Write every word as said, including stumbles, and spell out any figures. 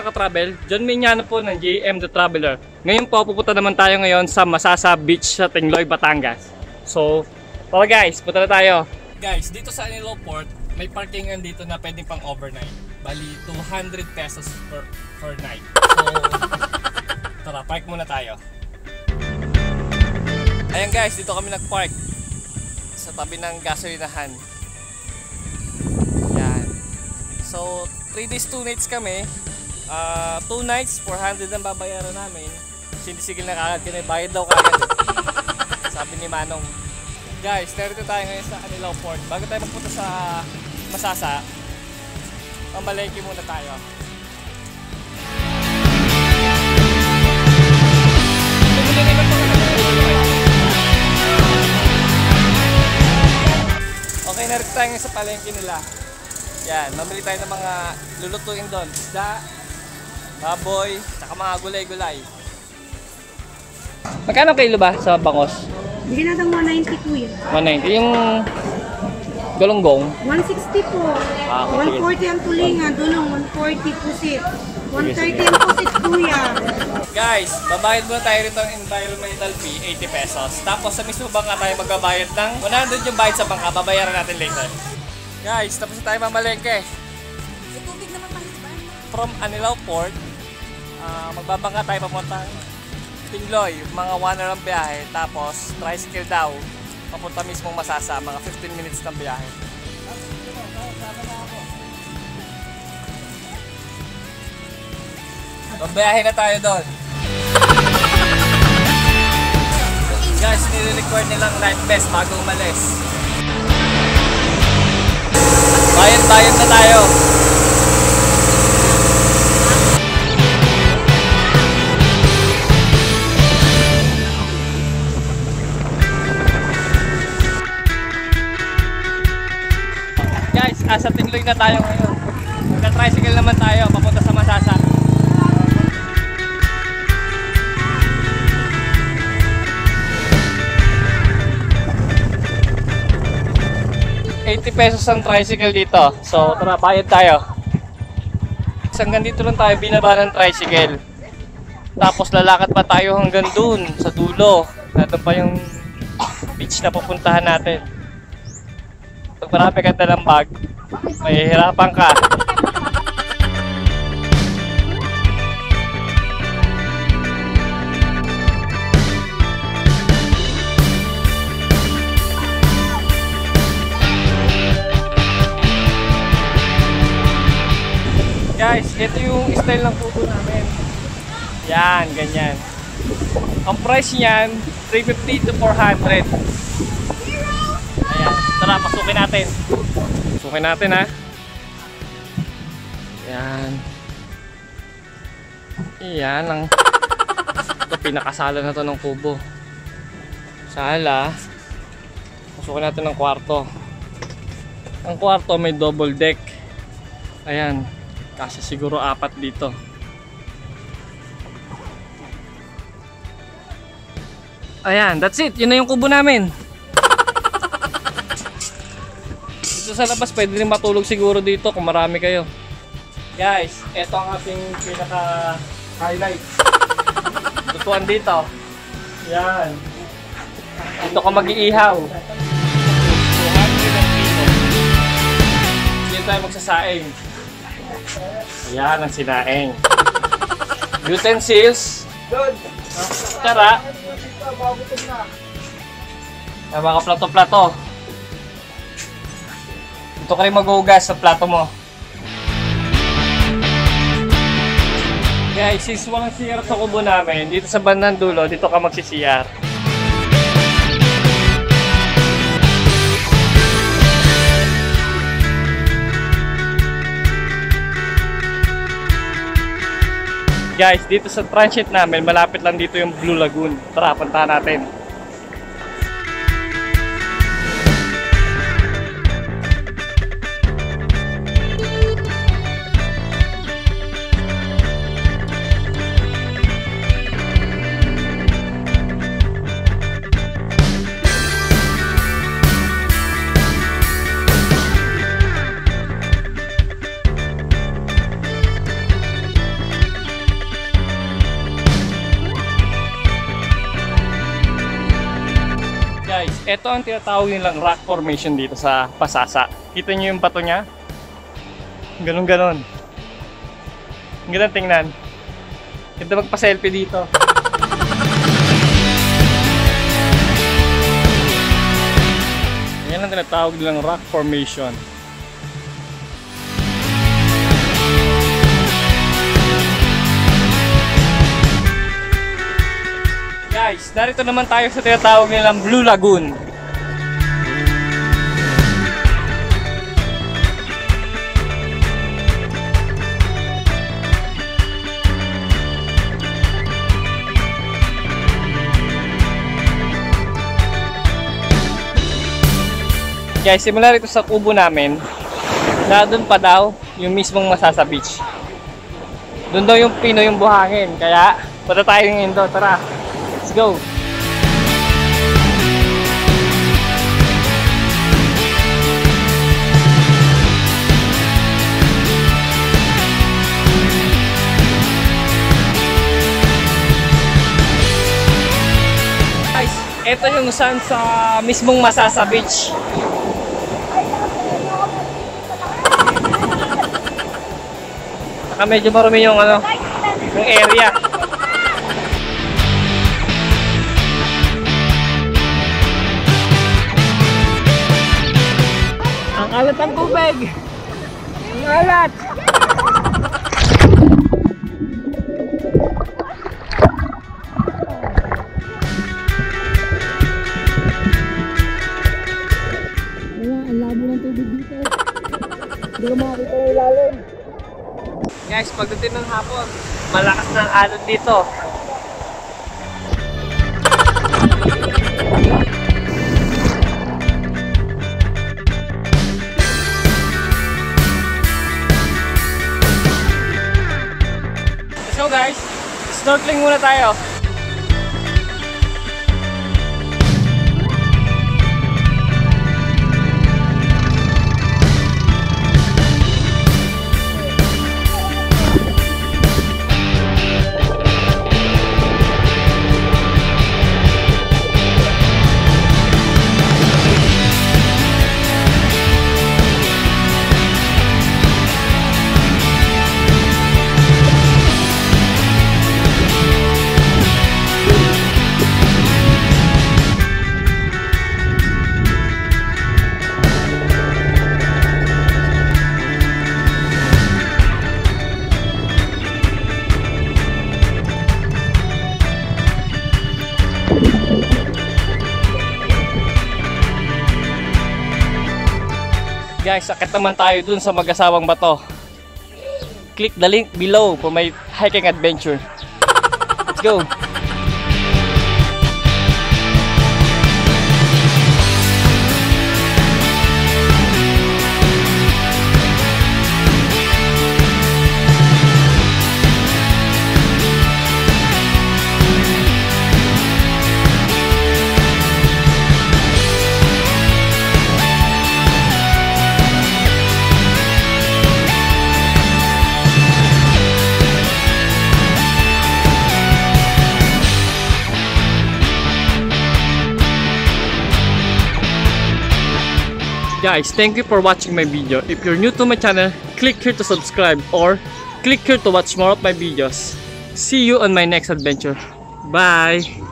mga ka-travel, John Mignano po ng J M The Traveler. Ngayon po, pupunta naman tayo ngayon sa Masasa Beach sa Tingloy, Batangas. So, tara guys, punta na tayo. Guys, dito sa Anilao Port, may parkingan dito na pwedeng pang overnight. Bali, two hundred pesos per, per night. So, tara, park muna tayo. Ayan guys, dito kami nag-park sa tabi ng gasolinahan. Yan. So, three days, two nights kami. Uh, two nights, four hundred ang babayaran namin. Sinisigil na kagad kami, bayad daw kagad. Sabi ni Manong. Guys, narito tayo ngayon sa Anilao Port. Bago tayo magpunta sa Masasa, mamalengke muna tayo. Okay, narito tayo ngayon sa palengke nila. Yan, mamili tayo ng mga lulutuin doon. Isda, baboy, saka mga gulay-gulay. Magkano kilo ba sa bangos? Bigyan natin one ninety kuya. one ninety. Yung galunggong? one sixty po. Ah, okay, one forty ang tulingan, dulong one forty pusit. one thirty ang pusit kuya. Guys, babayad muna tayo rito ng environmental fee, eighty pesos. Tapos sa mismo bangka tayo magbabayad ng one hundred yung bayad sa bangka, babayaran natin later. Guys, tapos na tayo mamalengke. From Anilao Port, uh, magbabangka tayo papunta Tingloy, mga one hour ang biyahe. Tapos tricycle daw, papunta mismong Masasa, mga fifteen minutes ng biyahe. Babiyahe na tayo doon. Guys, nire-record nilang life vest bago umalis. Bayad-bayad na tayo. Guys, asa Tingloy na tayo ngayon. Magka-tricycle naman tayo papunta sa Masasa. eighty pesos ang tricycle dito. So, tara, bayad tayo. Hanggang dito lang tayo binaba ng tricycle. Tapos lalakad pa tayo hanggang dun sa dulo. Nandun pa yung beach na pupuntahan natin. Pag marami ka dalang bag, mahihirapan ka. Guys, ito yung style ng kubo namin. Yan, ganyan. Ang price niyan, three fifty to four hundred. Ayan, tara, pasukin natin. Pasukin natin ha. Yan. Yan ang ito, pinakasala na to ng kubo. Sala. Pasukin natin ng kwarto. Ang kwarto may double deck. Ayan. Kasi siguro apat dito. Ayan, that's it. Yun na yung kubo namin. Dito sa labas, pwede rin matulog siguro dito kung marami kayo. Guys, eto ang ating pinaka highlight. Lutuan dito. Yan. Dito ka mag-iihaw. Dito tayo magsasaing. Ayan ang sinaing. Utensils. Tara. Ayan, mga plato-plato. Dito ka rin maghugas sa plato mo. Guys, since walang C R sa kubo namin, dito sa bandang dulo, dito ka magsi-C R. Guys, dito sa transit namin, malapit lang dito yung Blue Lagoon. Tara, puntahan natin. ito ang tinatawag nilang rock formation dito sa Pasasa. Kita nyo yung bato niya? Ganon ganon. Ang ganda tingnan. Ganda magpa-selfie dito. Yan ang tinatawag nilang rock formation. Guys, narito naman tayo sa tinatawag nilang Blue Lagoon. Guys, simula rito sa kubo namin, na doon pa daw yung mismong Masasa Beach. Doon daw yung pino yung buhangin, kaya punta tayo ngayon doon. Tara, let's go! Guys, ito yung sun sa mismong Masasa Beach. Saka medyo marumi yung ano, yung area. Ang alat ng tubig! Ang alat! Ang labo ng tubig dito. Hindi ko makakita yung ilalim. Guys, pagdating ng hapon, malakas na ang alon dito. Let's go guys! Snorkeling muna tayo. Guys, sakit naman tayo dun sa mag-asawang bato. Click the link below for my hiking adventure. Let's go! Guys, thank you for watching my video. If you're new to my channel, click here to subscribe or click here to watch more of my videos. See you on my next adventure. Bye!